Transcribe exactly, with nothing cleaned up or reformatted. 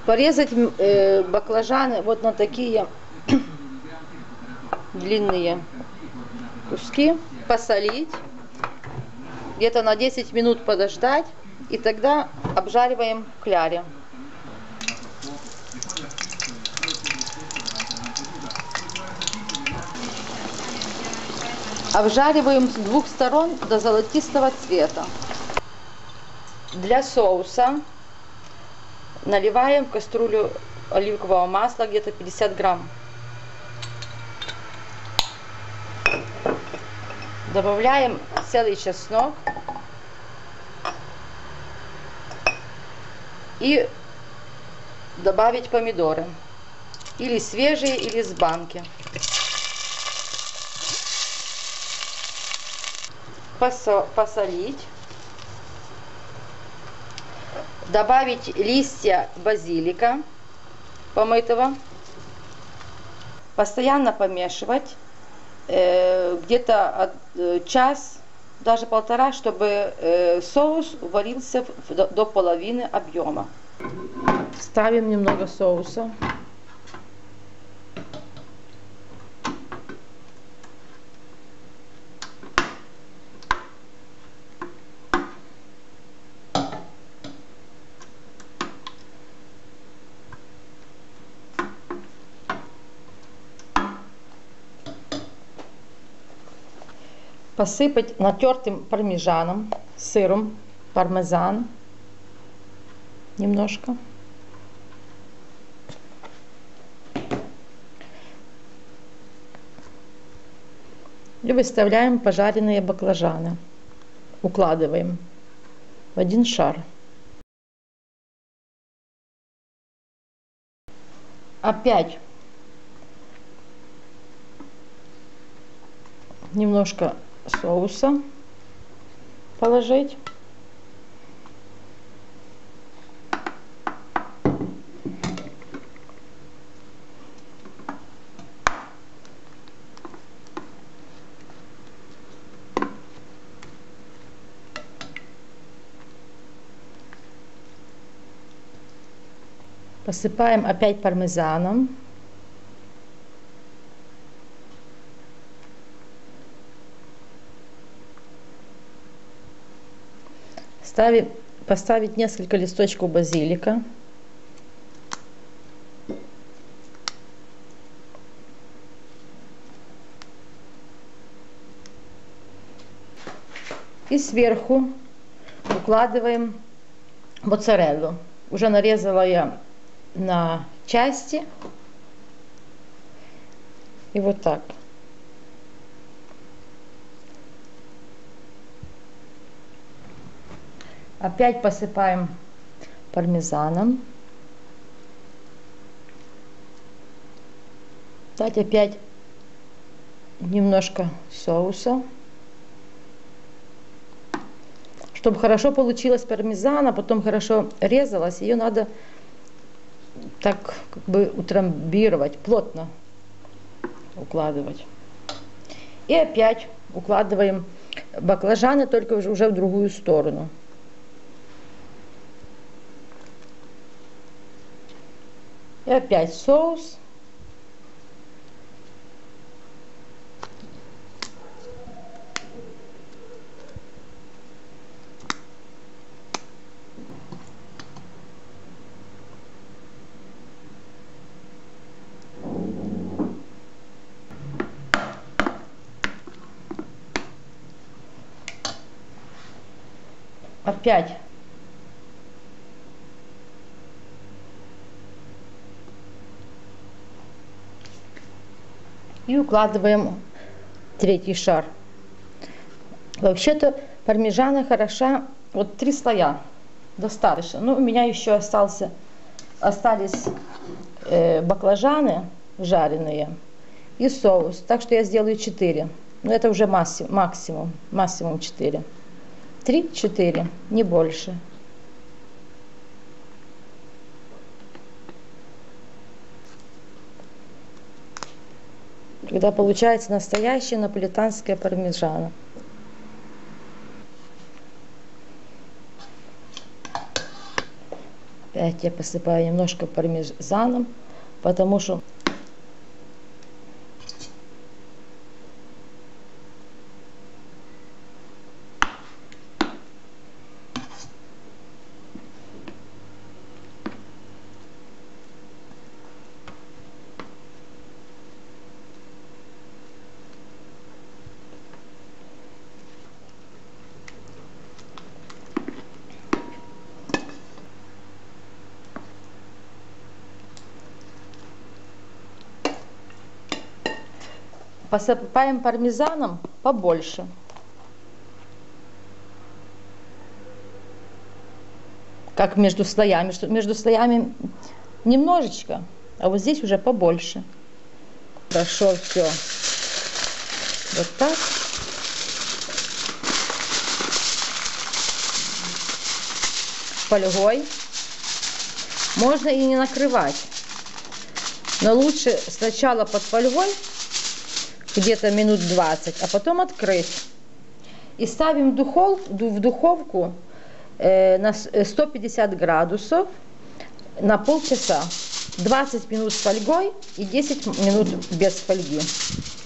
Порезать э, баклажаны вот на такие длинные куски, посолить, где-то на десять минут подождать, и тогда обжариваем в кляре. Обжариваем с двух сторон до золотистого цвета. Для соуса наливаем в кастрюлю оливкового масла где-то пятьдесят грамм. Добавляем целый чеснок и добавить помидоры. Или свежие, или с банки. Посолить. Добавить листья базилика помытого. Постоянно помешивать. Э, где-то э, час, даже полтора, чтобы э, соус уварился в, до, до половины объема. Ставим немного соуса. Посыпать натертым пармезаном, сыром, пармезан немножко. И выставляем пожаренные баклажаны. Укладываем в один шар. Опять немножко соуса положить. Посыпаем опять пармезаном. Ставим, поставить несколько листочков базилика. И сверху укладываем моцареллу. Уже нарезала я на части. И вот так. Опять посыпаем пармезаном. Дать опять немножко соуса. Чтобы хорошо получилось пармезан, а потом хорошо резалась, ее надо так как бы утрамбировать, плотно укладывать. И опять укладываем баклажаны, только уже, уже в другую сторону. И опять соус. Опять и укладываем третий шар. Вообще-то пармезана хороша, вот три слоя достаточно. Но у меня еще остался, остались э, баклажаны жареные и соус, так что я сделаю четыре. Но это уже максимум, максимум, максимум четыре. три-четыре, не больше. Когда получается настоящая наполитанская пармезана. Опять я посыпаю немножко пармезаном, потому что посыпаем пармезаном побольше. Как между слоями. Между слоями немножечко, а вот здесь уже побольше. Хорошо все. Вот так. Фольгой. Можно и не накрывать. Но лучше сначала под фольгой, где-то минут двадцать, а потом открыть. И ставим в духовку, в духовку э, на сто пятьдесят градусов на полчаса. двадцать минут с фольгой и десять минут без фольги.